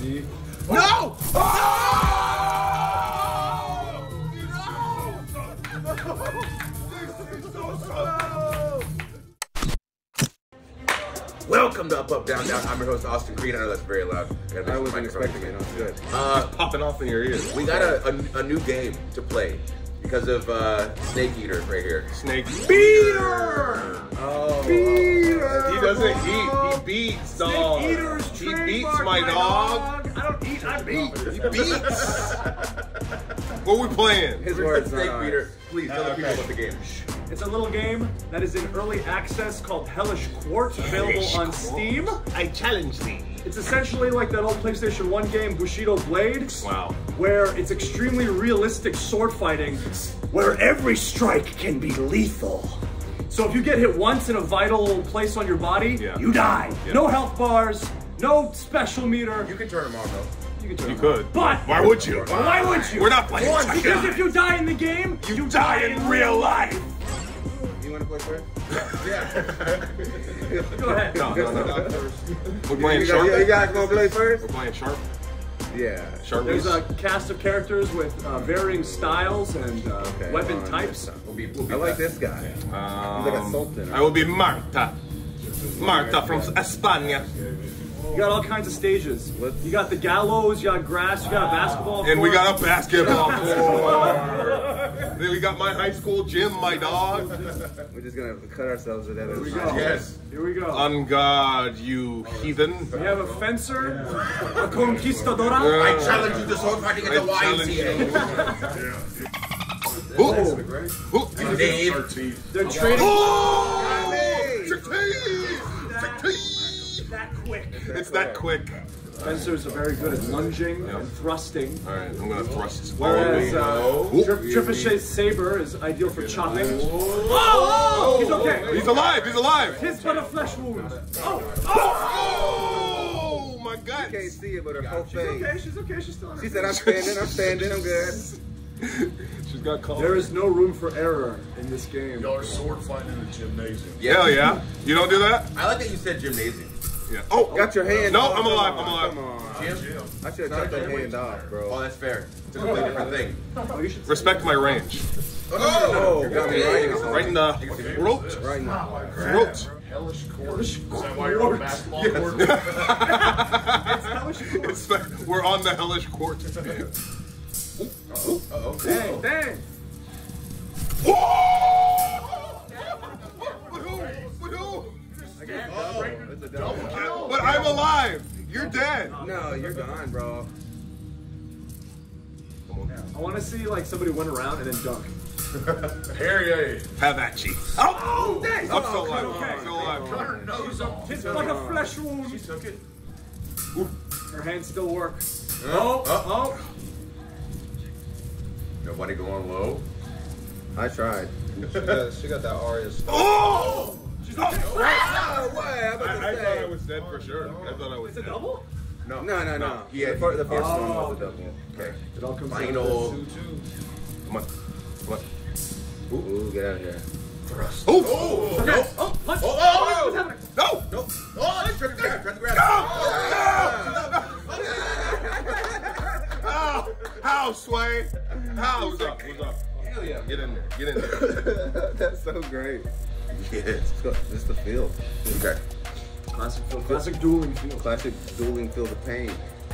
See? No! Welcome to Up, Up, Down, Down. I'm your host, Austin Creed. I know that's very loud. I wasn't expecting it. That's good. Popping off in your ears. We got a new game to play because of Snake Eater right here. Snake Beater! Oh. Beater! He doesn't eat, he beats, dog. Snake Eater's He trademark, beats my dog. I don't eat, I beat. He beats! What we playing? His words, Snake not Beater. ours. Please tell the people about the game. It's a little game that is in early access called Hellish Quart, available on Steam. I challenge thee. It's essentially like that old PlayStation 1 game, Bushido Blade. Wow. Where it's extremely realistic sword fighting, where every strike can be lethal. So if you get hit once in a vital place on your body, you die. Yeah. No health bars, no special meter. You can turn them on though. You can You could. But why would you? why would you? We're not playing. Because if you die in the game, you die in real life. You want to play first? Yeah. Go ahead. No. We're playing Sharp. You guys gonna play first? We're playing Sharp. Yeah. Sharp. There's a cast of characters with varying styles and weapon types. We'll be I like this guy. He's like a sultan. I will be Marta. Marta from España. You got all kinds of stages. You got the gallows, you got grass, you got a basketball And we court. got a basketball court. Then we got my high school gym, my dog. We're just gonna cut ourselves to that. Here we go. Yes. Here we go. On God, you heathen. We have a fencer, a conquistadora. I challenge you to sword fighting at the challenge YMCA. Dave. They're trading It's that quick. that quick. Fencers are very good at lunging and thrusting. All right, I'm gonna thrust. Whereas Ricochet's saber is ideal for chopping. Oh! He's okay. He's alive. He's alive. His but a flesh wound. Oh! Oh my God. You can't see it, but her whole She's face. okay, she's okay, she's still on her She said, feet. I'm standing, I'm good. She's got called. There is no room for error in this game. Y'all are sword fighting in the gymnasium. Hell yeah. You don't do that? I like that you said gymnasium. Yeah. Oh, Got your hand No, off. I'm alive. Come I'm on, alive. Come on. Gym? I should have cut that hand off, Oh, bro. that's fair. It's a completely different thing. Oh, you should Respect my range. Oh, got me Right in the throat. right now. Throat. Hellish Quart. Is that why you're on the basketball court? We're on the Hellish Quart. Dang, dang. It's a double. But I'm alive. You're dead. No, you're gone, bro. I want to see like somebody went around and then dunk. Harry, Have at you. Oh, dang. I'm still alive. Okay. I'm still alive. her nose off. It's like a flesh wound. She took it. Her hands still work. Oh. Nobody going low. I tried. She got that Arya stuff. Oh! She's okay. No way! I'm about to I thought I say. was dead for sure. I thought I was It's a dead. double? No. Yeah, The first one was a double. Okay. It all comes Final. Come on. Come on. Ooh, get out of here. Oh! Okay. Oh, what? Oh! What's happening? No! No! Oh, let's try to grab. Try to grab. How, Sway? How? What's up? What's up? Hell yeah. Get in there. Get in there. That's so great. Yes. Just the feel. Okay. Classic dueling feel. Classic dueling feel of pain.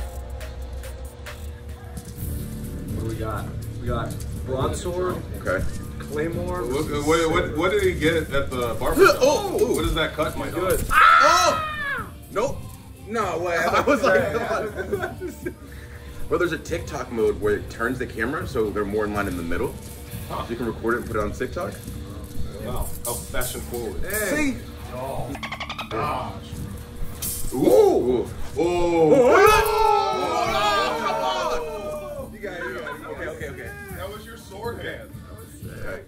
What do we got? We got broadsword, Okay. claymore. What did he get at the barber shop? Oh! What does that cut, my dog? Good. Oh! Nope. No way. I was like, well, there's a TikTok mode where it turns the camera so they're more in line in the middle. So you can record it and put it on TikTok. Wow. How fashion forward. See? Oh, gosh. Ooh! Oh! You got it. Okay. That was your sword hand. Okay.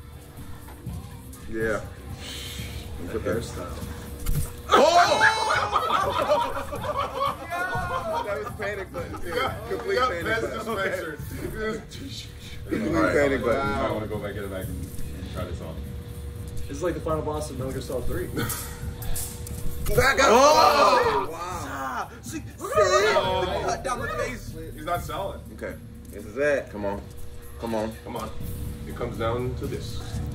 Yeah. Put hairstyle. That was panic button. Too. Yeah, Complete panic best button. dispensers. Complete Alright. panic I button. want to go back, get it back, and try this on. This is like the final boss of Metal Gear Solid 3. Oh! Wow. Cut down the face. He's not selling. Okay. This is it. Come on. Come on. Come on. It comes down to this.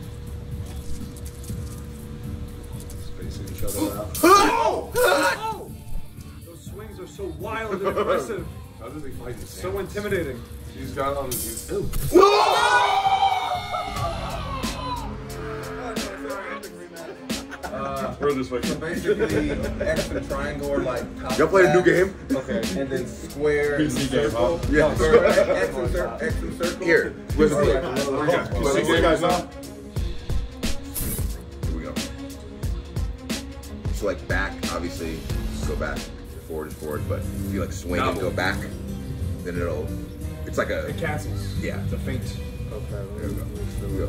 Spacing each other out. Oh! Those swings are so wild and aggressive. How does he fight his So intimidating. He's got on. Ooh. Throw this way. So basically, X and triangle are like top. Y'all played a new tabs. game? Okay. And then square and PC game, circle. huh? Yeah. X and circle. Here. Listen. Alright, PC game, guys, huh? Here we go. So like back, obviously, just go back. Forward is forward, but if you like swing and go back, then it's like a. It cancels. Yeah. It's a feint. Okay. There we go. Here we go.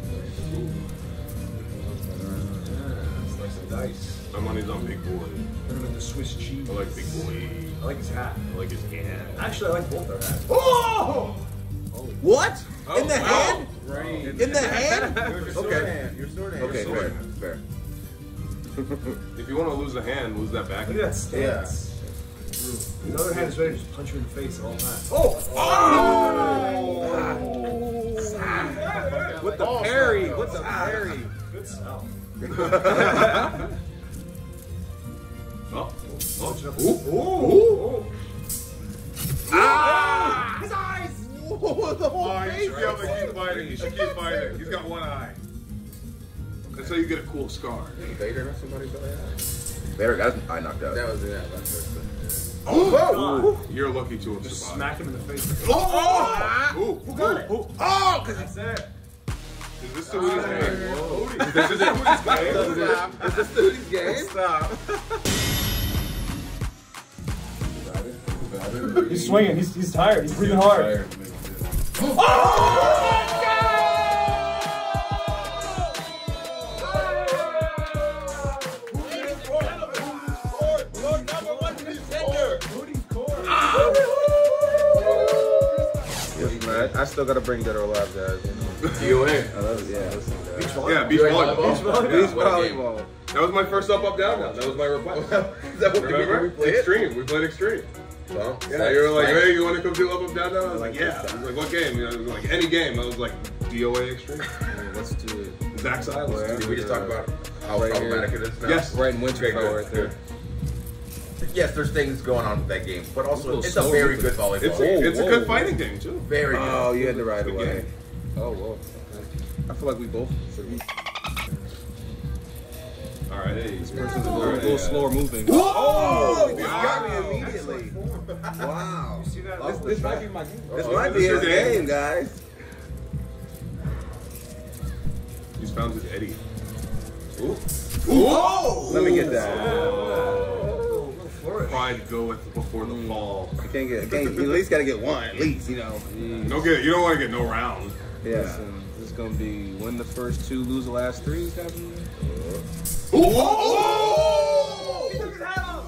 Slice of dice. My money's on Big Boy. Put him in the Swiss cheese. I like Big Boy. I like his hat. I like his hand. Actually, I like both their hats. Oh! What? Oh, In the wow. hand? Right. In the hand? Your sword Okay. hand. Your sword hand. Okay, Your sword fair. hand. Fair. If you want to lose a hand, lose that back. Look at that stance. The other hand is ready to just punch you in the face at all times. Oh! With the parry. With the parry. Good smell. Oh. Ooh! Ah! His eyes! The whole Oh, you should be able to keep fighting. You should keep fighting. He's got one eye. That's how you get a cool scar. Vader or somebody got that? Vader got his eye knocked out. That was it. Oh! You're lucky to have Just survived. smack him in the face. Oh! Who got it? Oh! Because That's it. Is this the Woody's game? this is it. Is this Woody's game? Stop. He's swinging. He's tired. He's breathing hard. I still gotta bring Dead or Alive, guys. DOA. I love it. Yeah. Yeah, beach volleyball. Beach volleyball. That was my first up, down, down. That was my request. Is that what Remember? we played? Extreme. We played Extreme. So, Yeah, you were like, hey, you want to come do up, down, down? I was like, yeah. I was like, what game? You know, it was like, any game. I was like, DOA Extreme. Let's do it. Zach's Island. did we just talk about how Right problematic it is now? Yes. Right in Winter Formal right there. Yes, there's things going on with that game, but also it's a slow very moving. good volleyball. It's a good fighting game, too. Very good. Oh, you had to ride Good away. game. Oh, whoa. I feel like we both. All right, hey. This person's a little slower moving. Oh, you Wow. got me immediately. Wow. You see that? This might be my game. This Oh, might this be is his your game. game, guys. He's found his Eddie. Ooh. Oh! Let me get that. Pride goeth before the fall. I can't get. You at least gotta get one. At least, you know. You don't want to get no round. Yeah. Listen, this is gonna be win the first two, lose the last three. Ooh. Oh! He took his hat off.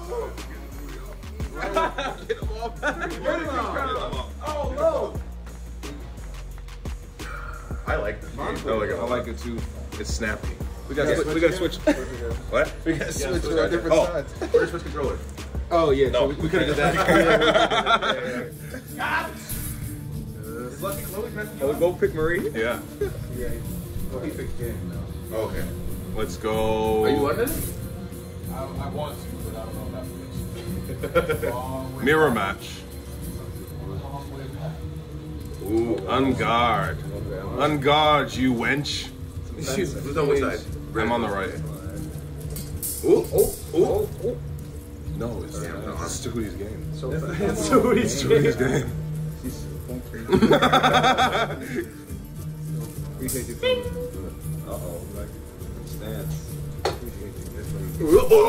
Get him off. Oh no! I like this game. I like it too. It's snappy. We gotta switch. What? We gotta switch to our different sides. Where's switch controller? Oh yeah, so we could have did that. Is Lucky Chloe messing We both pick Marie. Yeah. He picked game now. Oh, okay. Let's go. Are you London? I want to, but I don't know if that's the Mirror match. Ooh, unguard. Unguard, you wench. Who's on which side? I'm on the right. Oh. No, it's Stewie's game. It's Woody's Stewie's game. Appreciate you. Uh-oh. Like, stance. Appreciate you.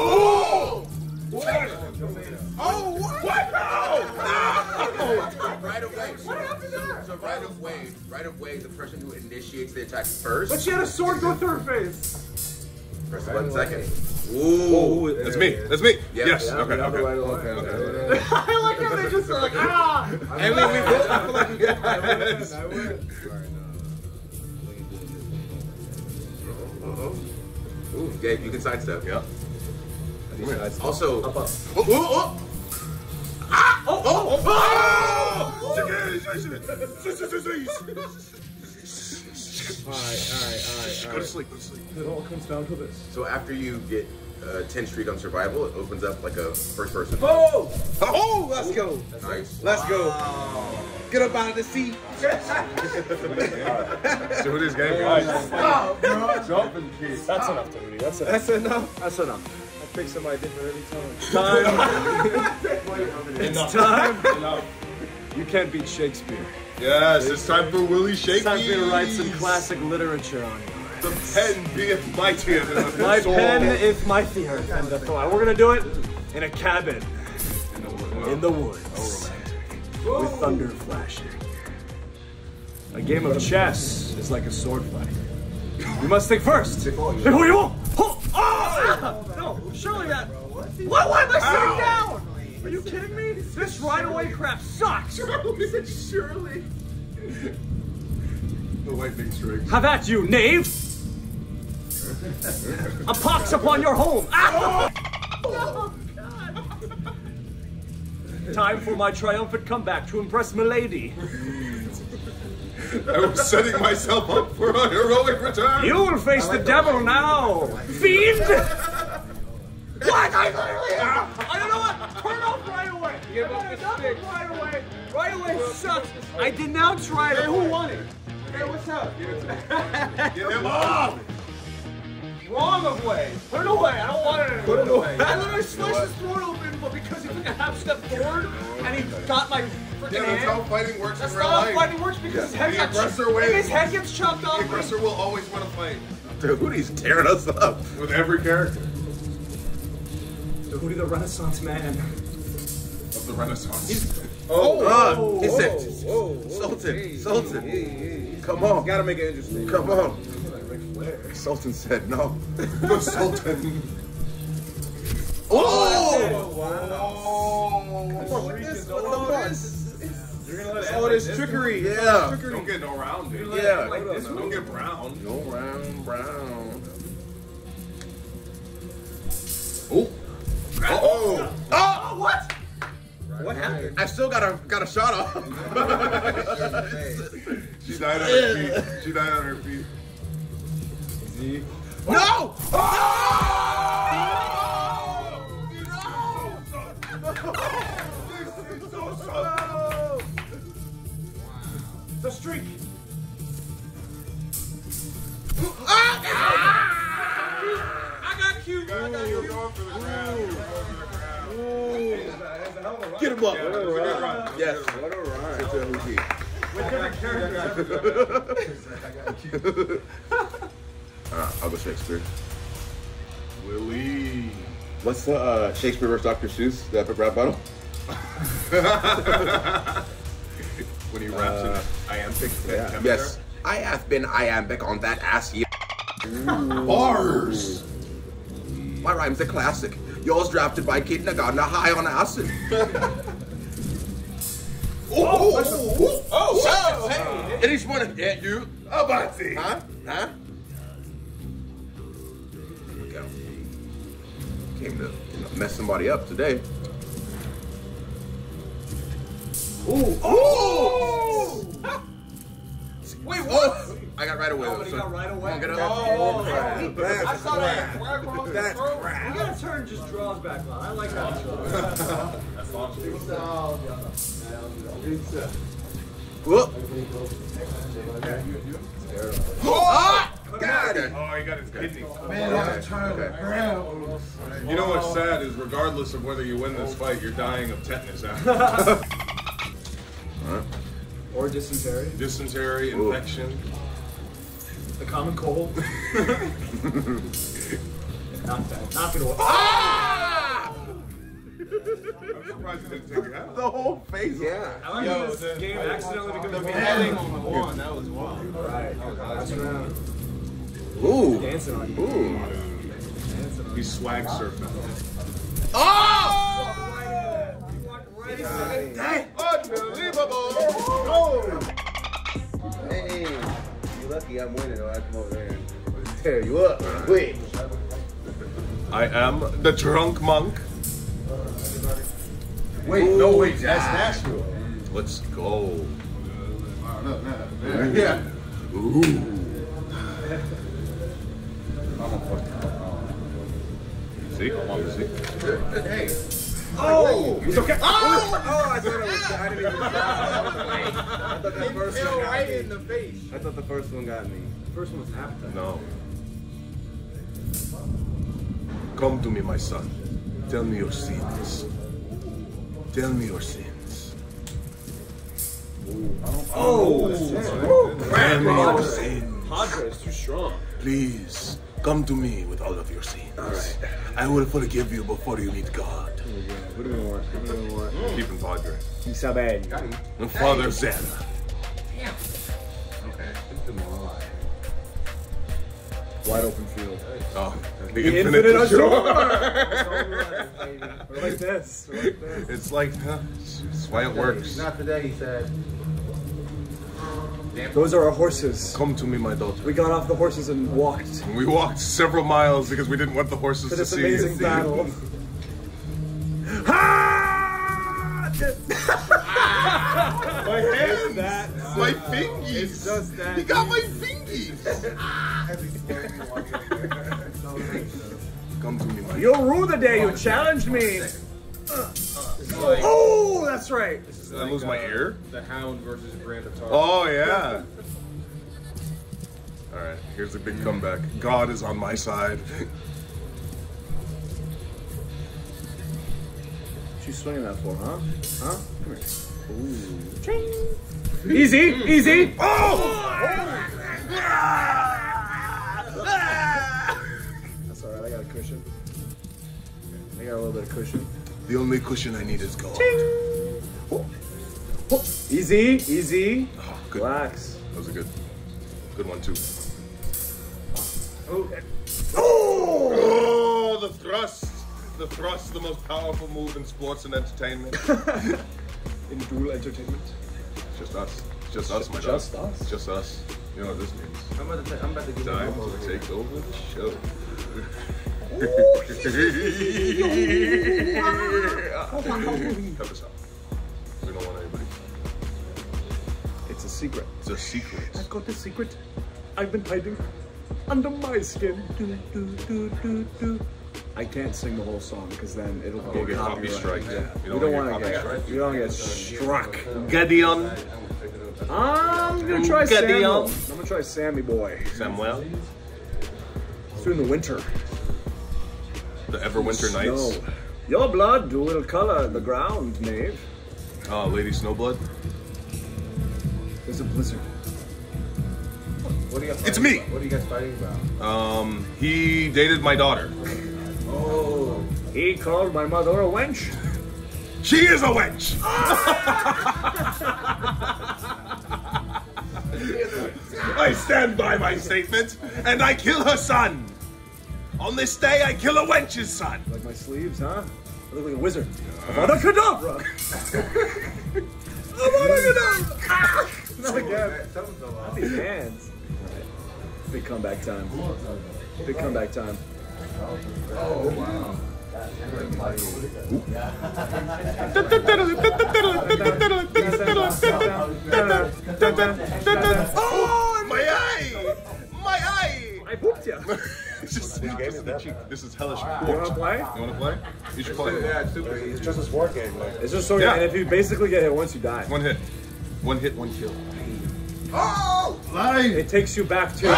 Right away. What happened there? So right away, the person who initiates the attack first. But she had a sword go through her face. Press the button second. Ooh. That's me. That's me. Yeah, Yes. yeah, Okay. Okay. Okay. I like how they just are like, ah! I mean, we both. I feel like we both. Yes. I win. Ooh, yeah, you can sidestep. Yeah. Also, Alright. Go to sleep. It all comes down to this. So after you get 10 streak on survival, it opens up like a first person. Oh! Oh, let's go. Nice. Let's go. Get up out of the seat. So who this game is? That's enough, Tony. That's enough. That's enough. I pick somebody different every time. It's time. You can't beat Shakespeare. Yes, it's time for Willie It's Shakespeare. time for you to write some classic literature on you. The pen beeth mightier than the My sword. pen is mightier than the thorn. We're gonna do it in a cabin in the woods with thunder flashing. A game of chess is like a sword fight. You must think first. Before you won't. No, surely that. Why am I sitting down? Are you kidding me? This right away crap sucks. Surely. The lightning strikes. Have at you, knave! A pox upon your home! Ah! Oh, God. Time for my triumphant comeback to impress Milady. I was setting myself up for a heroic return. You will face the devil now, fiend! What? I don't know what. Turn off right away. Give up the stick. Right away. Right away sucks. I denounce right away. Who won it? Hey, what's up? Get him off. Wrong of way. Put it away. I don't want it anymore. Put it away. I literally sliced his throat open, but because he took a half step forward and he got my freaking Yeah, that's hand. how fighting works That's in real not how life. fighting works because his head The gets aggressor wins. his head gets chopped off. The aggressor will always win a fight. Dude, he's tearing us up. With every character Hootie the Renaissance man. of the Renaissance. He said, Sultan. Come on. Gotta make it interesting. Come on. Sultan said no. The Sultan. Oh, there's trickery. Yeah. Don't get no round, dude. Yeah. Don't get brown. Go brown. Oh! What? What happened? I still got a shot off. She died on her feet. She died on her feet. No! The streak. I got cute. You're going for the crown. Get him up. Yeah, that was a good run. Yes. What a ride. It's a Hootie. With different characters. I'll go Shakespeare. Willie. What's the Shakespeare vs. Dr. Seuss, the epic rap battle? When he raps in iambic pentameter. Yes. I have been iambic on that ass here. Bars. My rhymes are classic. Yours drafted by kindergartner high on acid. Hey. It is one of you. Oh, ma.cé. Huh? Okay. Came to mess somebody up today. Wait, what? I got right away. Somebody got right away. Get up. I That's thought crap. That's We crap. gotta turn just draws back on. I like that. Whoop. God. Oh, he got his kidney. You know what's sad is regardless of whether you win this fight, you're dying of tetanus after. Or dysentery. Dysentery, infection. The common cold. Not bad. Not gonna work. I'm surprised you didn't take it out. The whole face. Yeah. I like this game accidentally because The of beheading on the one, that was wild. Right. Last round. Ooh. Dancing on you. Ooh. He's swag surfing. Oh! Unbelievable! Hey, you lucky I'm winning, or I come over there and tear you up. Quick. I am the drunk monk. Wait, no, wait, that's Nashville. Let's go. Yeah. Ooh. See? Hey. Oh! He's okay. Oh! I thought it was. I didn't even. I thought that first one got right me. in the face. I thought the first one got me. The first one was appetite. No. Come to me, my son. Tell me your sins. Tell me your sins. Oh! Tell me your sins. Padre is too strong. Please, come to me with all of your sins. All right. I will forgive you before you meet God. What do we want? What do we want? Keeping Padre. Isabel. And Father Zen. Wide open field. Oh, The infinite Azure! We're We're like this. We're like this. It's like, it's why it works. Not today, he said. Those are our horses. Come to me, my daughter. We got off the horses and walked We walked several miles because we didn't want the horses for to this see. amazing battle. My hands! That. My fingies! It's just that. He got my fingies! Come to me, my You'll rue the day you challenged me. Oh, that's right. Did I lose my ear? The Hound versus Grand Atar. Oh, yeah. Alright, here's a big comeback. God is on my side. What you swinging that for, huh? Huh? Come here. Ooh. Easy, easy. Oh! That's alright, I got a cushion. I got a little bit of cushion. The only cushion I need is God. Easy, easy. Oh, good. Relax. That was a good one, too. Oh! Oh, the thrust! The thrust, the most powerful move in sports and entertainment. In dual entertainment. It's just us. It's just us, my dog. Just us? It's just us. You know what this means. I'm about to give Time him to take over the show. Help us out. We don't want anybody. It's a secret. It's a secret. I've got a secret. I've been hiding under my skin. I can't sing the whole song because then it'll We'll get get copy copyright. striked. Yeah. We We don't want to copy get. strike. We don't get struck. Gideon. I'm gonna try Gideon. Samuel. I'm gonna try Sammy boy. Samuel. It's during the winter. The Everwinter Nights. Snow. Your blood will color the ground, knave. Lady Snowblood. There's a blizzard. What are you guys It's fighting me. about? What are you guys fighting about? He dated my daughter. Oh. He called my mother a wench. She is a wench! I stand by my statement, and I kill her son. On this day, I kill a wench's son. Like my sleeves, huh? I look like a wizard. Avada Kedavra! Avada Kedavra! Not again. Not these hands. Alright. Big comeback time. Big comeback time. Oh, wow. Oh, my eye! My eye! I whooped ya. Just the cheek. This is Hellish Quart. You wanna play? You wanna play? You should play. Yeah, it's just a sport game. Like. It's just so Yeah. and if you basically get hit once, you die. One hit. One hit, one kill. Oh! It takes you back to.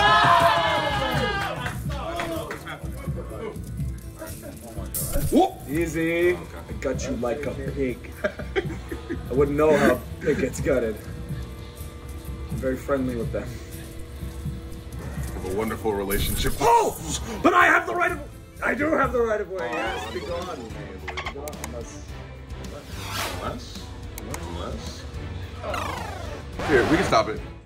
Whoop! Easy. I got you like a pig. I wouldn't know how a pig gets gutted. I'm very friendly with them. Have a wonderful relationship. Oh! But I have the right of. I do have the right of way. Yes, be gone. Unless. Unless? Here, we can stop it.